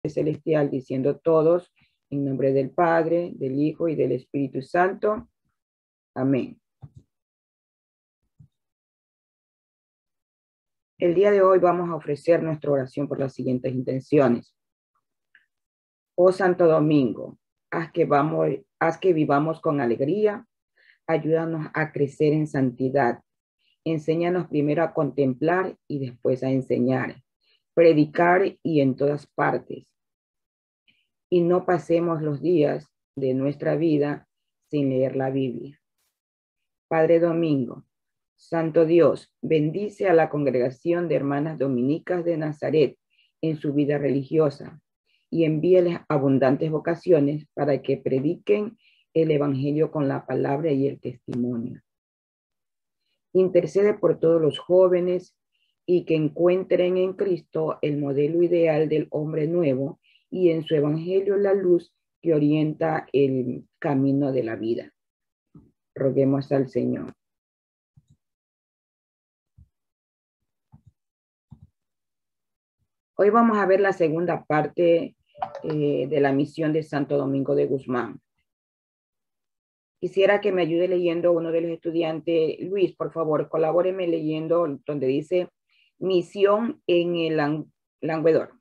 Celestial, diciendo todos, en nombre del Padre, del Hijo y del Espíritu Santo. Amén. El día de hoy vamos a ofrecer nuestra oración por las siguientes intenciones. Oh Santo Domingo, haz que vivamos con alegría, ayúdanos a crecer en santidad. Enséñanos primero a contemplar y después a enseñar, predicar y en todas partes. Y no pasemos los días de nuestra vida sin leer la Biblia. Padre Domingo, Santo Dios, bendice a la congregación de hermanas dominicas de Nazaret en su vida religiosa y envíales abundantes vocaciones para que prediquen el evangelio con la palabra y el testimonio. Intercede por todos los jóvenes y que encuentren en Cristo el modelo ideal del hombre nuevo y en su evangelio la luz que orienta el camino de la vida. Roguemos al Señor. Hoy vamos a ver la segunda parte de la misión de Santo Domingo de Guzmán. Quisiera que me ayude leyendo uno de los estudiantes. Luis, por favor, colabóreme leyendo donde dice misión en el Languedor.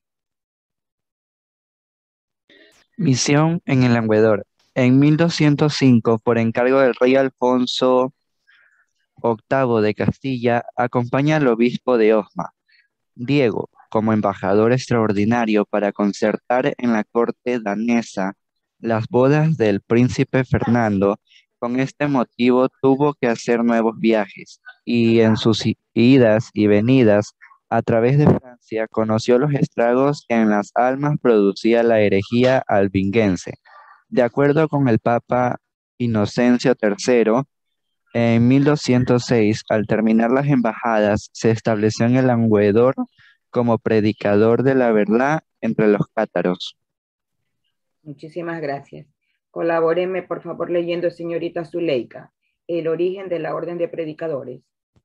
Misión en el Languedor. En 1205, por encargo del rey Alfonso VIII de Castilla, acompaña al obispo de Osma, Diego, como embajador extraordinario para concertar en la corte danesa las bodas del príncipe Fernando. Con este motivo tuvo que hacer nuevos viajes y en sus idas y venidas a través de Francia conoció los estragos que en las almas producía la herejía albinguense. De acuerdo con el Papa Inocencio III, en 1206, al terminar las embajadas, se estableció en el Languedor como predicador de la verdad entre los cátaros. Muchísimas gracias. Colabóreme, por favor, leyendo, señorita Zuleika, el origen de la orden de predicadores.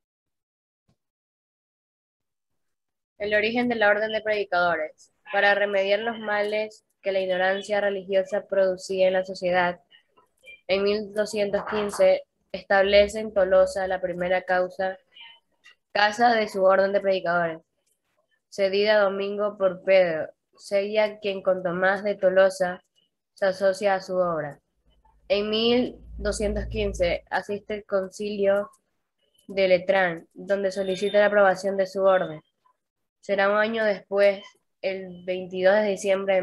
El origen de la orden de predicadores. Para remediar los males que la ignorancia religiosa producía en la sociedad, en 1215 establece en Tolosa la primera casa de su orden de predicadores, cedida domingo por Pedro, Sella, quien con Tomás de Tolosa se asocia a su obra. En 1215 asiste el concilio de Letrán, donde solicita la aprobación de su orden. Será un año después, el 22 de diciembre de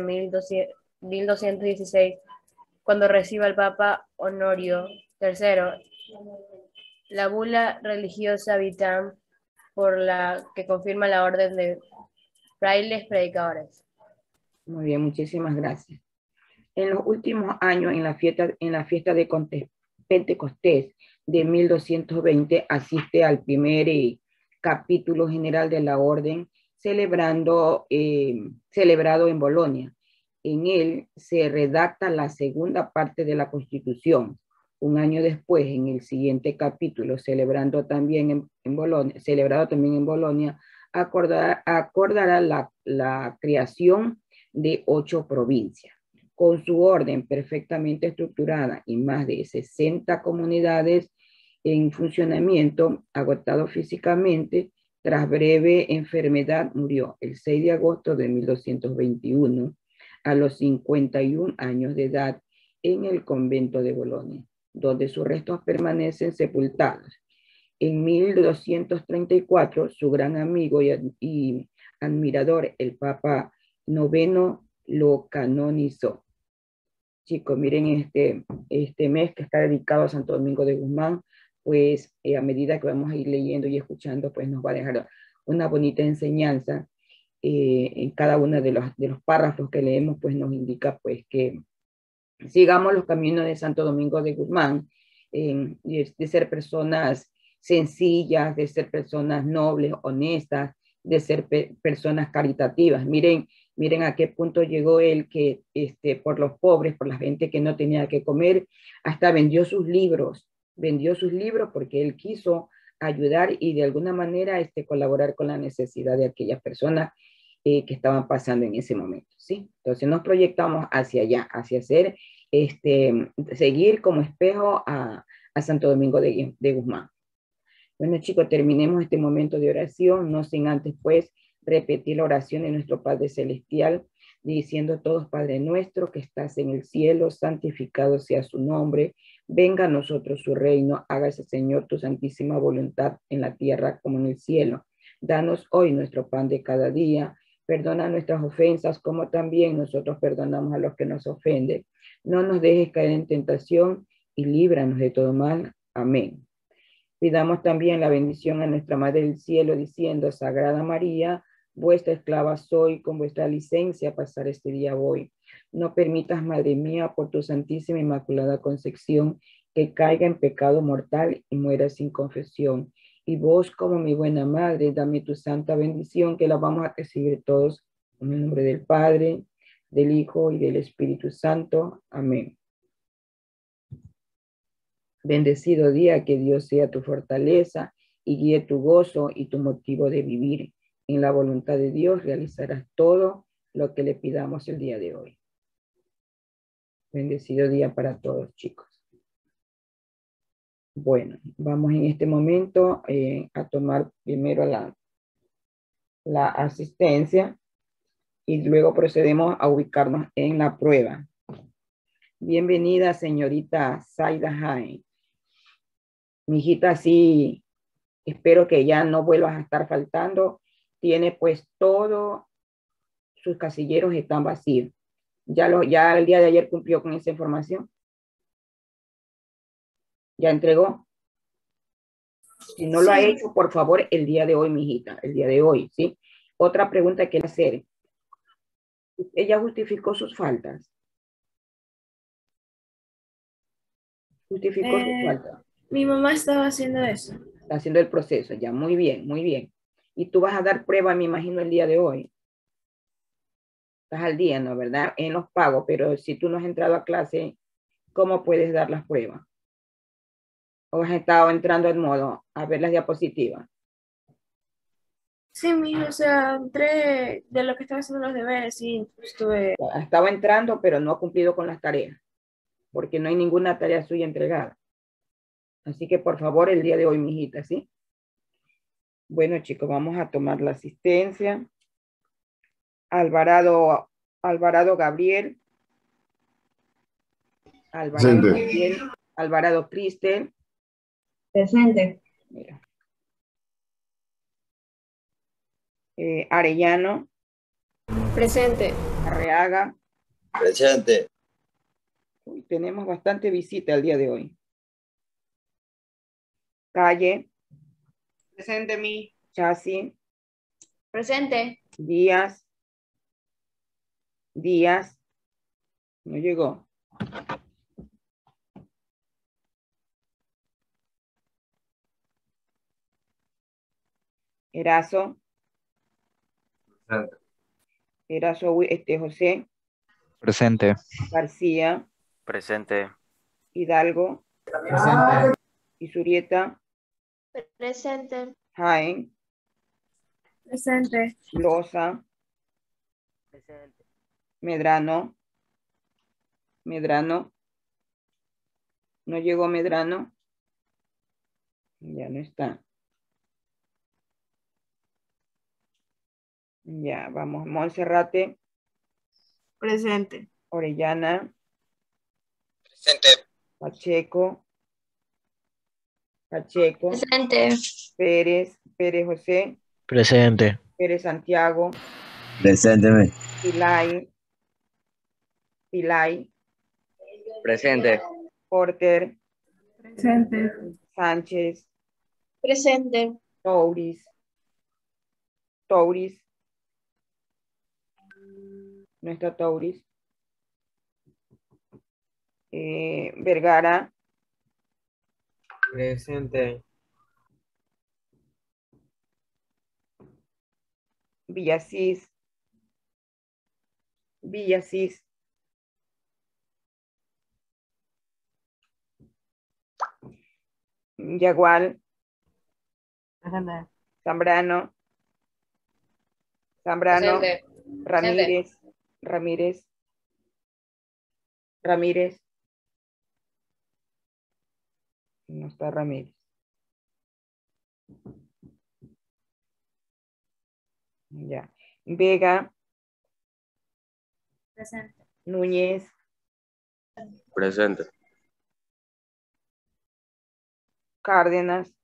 1216, cuando reciba el Papa Honorio III la bula religiosa Vitam, por la que confirma la orden de frailes predicadores. Muy bien, muchísimas gracias. En los últimos años, en la fiesta de Pentecostés de 1220, asiste al primer capítulo general de la orden celebrado en Bolonia. En él se redacta la segunda parte de la Constitución. Un año después, en el siguiente capítulo, celebrado también en Bolonia, acordará la creación de 8 provincias. Con su orden perfectamente estructurada y más de 60 comunidades en funcionamiento, agotado físicamente, tras breve enfermedad, murió el 6 de agosto de 1221 a los 51 años de edad en el convento de Bolonia, donde sus restos permanecen sepultados. En 1234, su gran amigo y admirador, el Papa IX, lo canonizó. Chicos, miren este mes que está dedicado a Santo Domingo de Guzmán, pues a medida que vamos a ir leyendo y escuchando, pues nos va a dejar una bonita enseñanza. En cada uno de los párrafos que leemos, pues nos indica pues que sigamos los caminos de Santo Domingo de Guzmán, de ser personas sencillas, de ser personas nobles, honestas, de ser personas caritativas. Miren a qué punto llegó él, que por los pobres, por la gente que no tenía que comer, hasta vendió sus libros porque él quiso ayudar y de alguna manera colaborar con la necesidad de aquellas personas. que estaban pasando en ese momento, ¿sí? Entonces nos proyectamos hacia allá, hacia seguir como espejo a Santo Domingo de Guzmán. Bueno, chicos, terminemos este momento de oración, no sin antes, pues, repetir la oración de nuestro Padre Celestial, diciendo todos, Padre nuestro que estás en el cielo, santificado sea su nombre, venga a nosotros su reino, hágase, Señor, tu santísima voluntad en la tierra como en el cielo. Danos hoy nuestro pan de cada día, perdona nuestras ofensas como también nosotros perdonamos a los que nos ofenden. No nos dejes caer en tentación y líbranos de todo mal. Amén. Pidamos también la bendición a nuestra Madre del Cielo, diciendo, Sagrada María, vuestra esclava soy, con vuestra licencia pasar este día voy. No permitas, Madre mía, por tu Santísima Inmaculada Concepción, que caiga en pecado mortal y muera sin confesión. Y vos, como mi buena Madre, dame tu santa bendición, que la vamos a recibir todos, en el nombre del Padre, del Hijo y del Espíritu Santo. Amén. Bendecido día, que Dios sea tu fortaleza y guíe tu gozo y tu motivo de vivir. En la voluntad de Dios realizarás todo lo que le pidamos el día de hoy. Bendecido día para todos, chicos. Bueno, vamos en este momento a tomar primero la asistencia y luego procedemos a ubicarnos en la prueba. Bienvenida, señorita Zaida Jaén. Mi hijita, sí. Espero que ya no vuelvas a estar faltando. Tiene pues todos sus casilleros están vacíos. Ya el día de ayer cumplió con esa información. Ya entregó. Si no lo ha hecho, por favor, el día de hoy, mi hijita, el día de hoy, ¿sí? Otra pregunta que hacer. ¿Ella justificó sus faltas? ¿Justificó sus faltas? Mi mamá estaba haciendo eso. Está haciendo el proceso, ya, muy bien, muy bien. Y tú vas a dar prueba, me imagino, el día de hoy. Estás al día, ¿no? ¿Verdad? En los pagos, pero si tú no has entrado a clase, ¿cómo puedes dar las pruebas? ¿O has estado entrando en modo a ver las diapositivas? Sí, mi hijo, o sea, entré de lo que estaba haciendo los deberes y estuve... Ha estado entrando, pero no ha cumplido con las tareas, porque no hay ninguna tarea suya entregada. Así que, por favor, el día de hoy, mijita, ¿sí? Bueno, chicos, vamos a tomar la asistencia. Alvarado Gabriel. Alvarado Gabriel. Alvarado Cristel. Presente. Mira. Arellano. Presente. Arreaga. Presente. Uy, tenemos bastante visita el día de hoy. Calle. Presente, mi. Chasi. Presente. Díaz. Díaz. No llegó. Erazo. Presente. Erazo, José. Presente. García. Presente. Hidalgo. Presente. Isurieta. Presente. Jaén. Presente. Loza. Presente. Medrano. Medrano. No llegó Medrano. Ya no está. Ya, vamos. Monserrate. Presente. Orellana. Presente. Pacheco. Pacheco. Presente. Pérez. Pérez José. Presente. Pérez Santiago. Presente. Pilay. Pilay. Presente. Porter. Presente. Sánchez. Presente. Touris. Touris. No está Touris. Vergara. Presente. Villasís. Villasís. Yagual. Presente. Zambrano. Zambrano. Presente. Ramírez. Ramírez. Ramírez. No está Ramírez. Ya. Vega. Presente. Núñez. Presente. Cárdenas.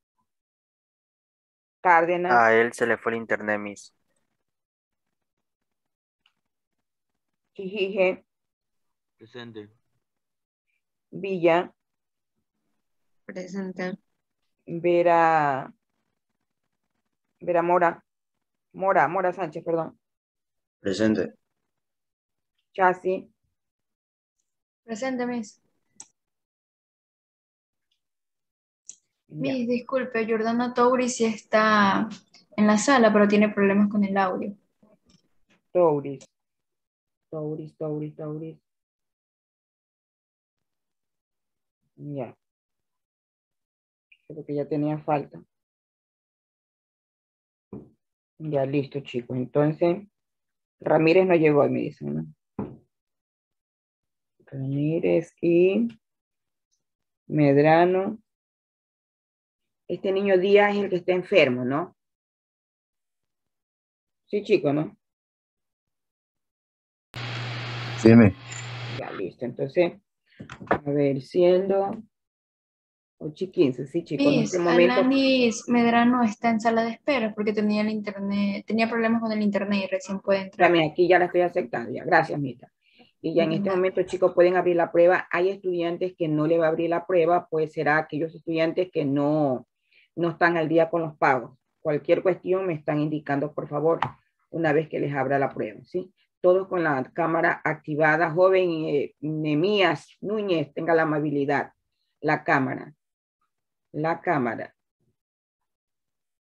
Cárdenas. A él se le fue el internet, Miss. Chijije. Presente. Villa. Presente. Vera Mora. Mora Sánchez, perdón. Presente. Chasi. Presente, Miss. Ya. Miss, disculpe, Jordana Tauri sí está en la sala, pero tiene problemas con el audio. Touris. Ya. Creo que ya tenía falta. Ya, listo, chicos. Entonces, Ramírez no llegó, me dicen, ¿no? Ramírez y Medrano. Este niño Díaz es el que está enfermo, ¿no? Sí, chico, ¿no? Sí, me. Ya, listo. Entonces, a ver, siendo 8:15, sí, chicos. En Miss, este momento, Alanis Medrano está en sala de espera porque tenía el internet, tenía problemas con el internet y recién puede entrar. también aquí ya la estoy aceptando. Ya, gracias, Mita. Y ya en este momento, chicos, pueden abrir la prueba. Hay estudiantes que no le va a abrir la prueba, pues será aquellos estudiantes que no están al día con los pagos. Cualquier cuestión me están indicando, por favor, una vez que les abra la prueba, ¿sí? Todos con la cámara activada. Joven Nemías Núñez, tenga la amabilidad. La cámara.